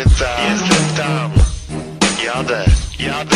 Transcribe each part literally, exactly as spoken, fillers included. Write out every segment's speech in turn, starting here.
Jestem tam, jestem tam. Jadę, jadę.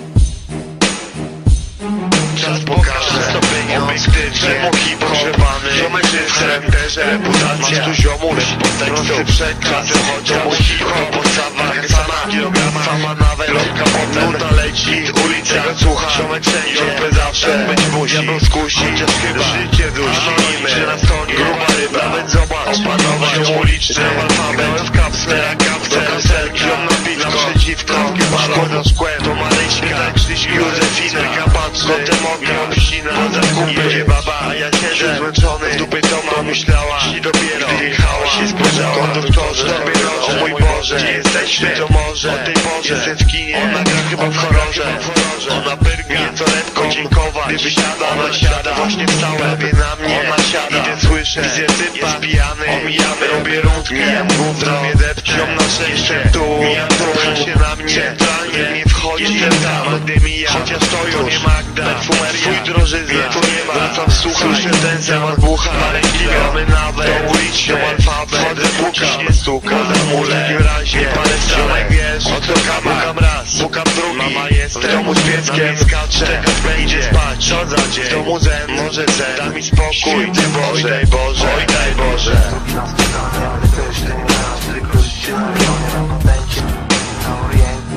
Czas pokaże stopień obiektywnie pogrzebany ziomek w charakterze, reputacja. Masz tu ziomuś, prosty przekaz. To mój hip-hop, podstawa sama kilograma, fama nawet lobka potem nuta leci, ulica tego słucha, ziomek wszędzie, zawsze być musi, diabeł skusi, chociaż chyba życie dusi, że na stonie gruba ryba, nawet zobacz, opanować uliczny alfabet, w kapsle, kapsle, kapselki, ziom na piwko, przeciwko, szkoda szkłem, to Maryśka, Krzyśki, Józefina, patrzy, kotem ogniem obścina, poza kupy, baba, a ja siedzę zmęczony, w dupy to ma myślała, i dopiero, gdy jechała, się spojrzała, konduktorze, tobie noże, o mój Boże, gdzie jesteśmy, to może, o tej porze, jestem w kinie, ona gra chyba w horrorze, ona pyrga, nieco lekko dziękować, gdy wysiada, ona siada, właśnie wstała, prawie na mnie, ona siada, idę słyszę, widzę typa, jest pijany, omijamy, robię rundkę, mijam gówno, mnie depczę, ziom na szczęście, tu, mijam tu, pcha się na mnie, centralnie, nie wchodzi, jestem tam, gdy mija, chociaż to już, nie Magda, perfumeria, twój drożyzna, tu nie ma, wracam, słuchaj, słyszę ten temat bucha, paręki gramy nawet, to ulicznie, alfabet, wchodzę, pukiś nie stuka, zamulę, w takim razie, parę strzałek, wiesz, odkokam, pukam raz, pukam drugi, mama jest w domu z pieskiem, skacze, czekać będzie, spać, co za dzień, w domu zen, może zen, da mi spokój, ty Boże, oj daj Boże, oj daj Boże. Ale też ten raz, tylko życie na rejonie, na patencie, na oriencie.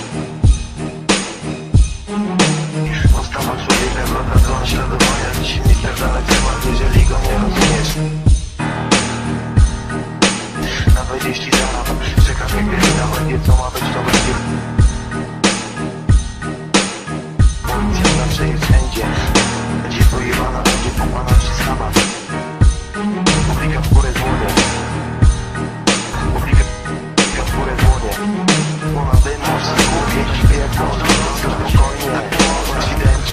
Postawa człowieka, godna do naśladowania, dziś mister dalek temat, jeżeli go nie rozumiesz. Nawet jeśli zaraz czekasz jak wiele, nawet wie co ma być, to będzie. Policja zawsze jest wszędzie, będzie pojebana, będzie pomana czy sama. Publika w górę dłonie, publika w górę dłonie. Ona dym może skupić, wie jak można, wszystko spokojnie, konfidenci.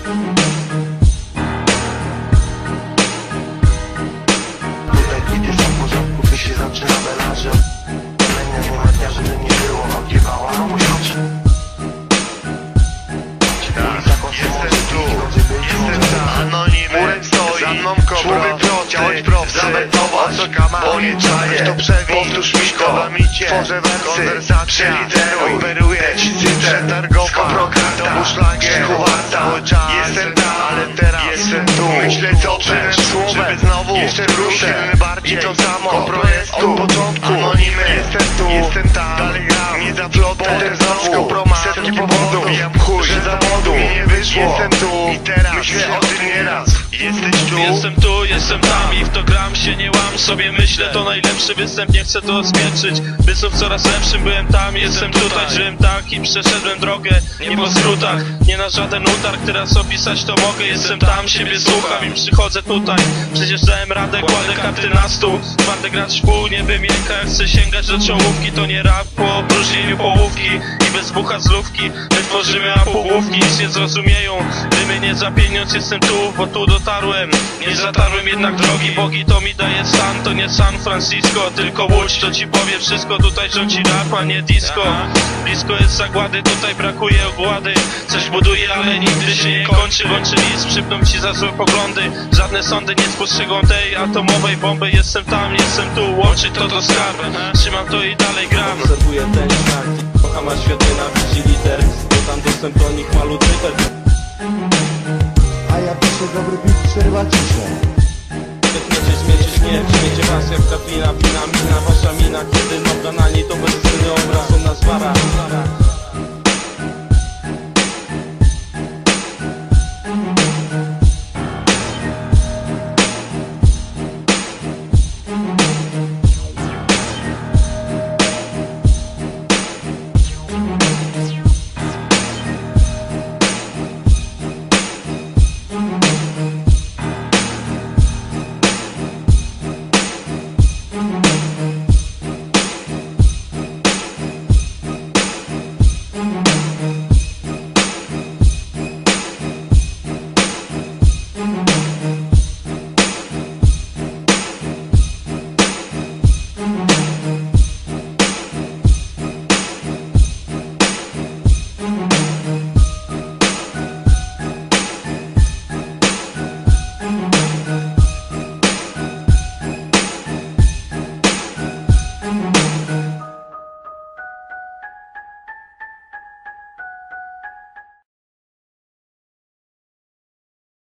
Tutaj kiedy są w porządku, to się zaczyna melanże. Kolejne nie ma dnia, żeby nie było, odkiewała komuś oczy. Jestem tu, jestem tam, anonim, murem stoi, za mną kobra, chciałeś prosty, zameldować, bo nie czajesz, to przewin, powtórz mi to, tworzę wersy, konwersacja, lideruj, operuję, przetargowa, skoprokata, buszlagier, cały czas, jestem tam, ale teraz, jestem tu, myślę co przed słowem, żeby znowu, jeszcze wrócę, bardziej, to samo, kompromisu, od początku, anonimy, jestem tu, jestem tam, dalej gram, nie za flotę, potem znowu, kompromat, setki powodów, bijam chuj, że zawodu, nie wyszło, jestem tu, i teraz, myślę o tym nieraz, jesteś tu, jestem tu, jestem tam i w to gram się, nie łam sobie, myślę, to najlepszy występ, nie chcę to spieprzyć, występ coraz lepszym, byłem tam, jestem tutaj, żyłem tak i przeszedłem drogę, nie po skrótach, nie na żaden utarg, teraz opisać to mogę, jestem tam, siebie słucham i przychodzę tutaj, przecież dałem radę, kładę karty na stół, twardy gracz w pół, nie wymięka, jak chcę sięgać do czołówki, to nie rap po opróżnieniu połówki i bez bucha z lówki, my tworzymy a półgłówki, nic nie zrozumieją, rymy nie za pieniądz, jestem tu, bo tu dotarłem, nie zatarłem jednak drogi, bogi to mi daje stan, to nie San Francisco, tylko Łódź, to ci powie wszystko, tutaj rządzi rap, a nie disco, blisko jest zagłady, tutaj brakuje ogłady, coś buduje, ale nigdy się nie kończy, łączy list, przypną ci za złe poglądy, żadne sądy nie spostrzegą tej atomowej bomby, jestem tam, jestem tu, łączyć to to skarb, trzymam to i dalej gram. Obserwuję ten znak, kocham a świat nienawidzi liter, bo tam dostęp do nich ma Lucyfer. A ja piszę dobry bit, przerwa ciszę. Chcecie zmiecić śmierć, wiecie was jak ta wina, wina, mina, wasza mina, kiedy noga na niej to bezcenny obraz, ona zwara.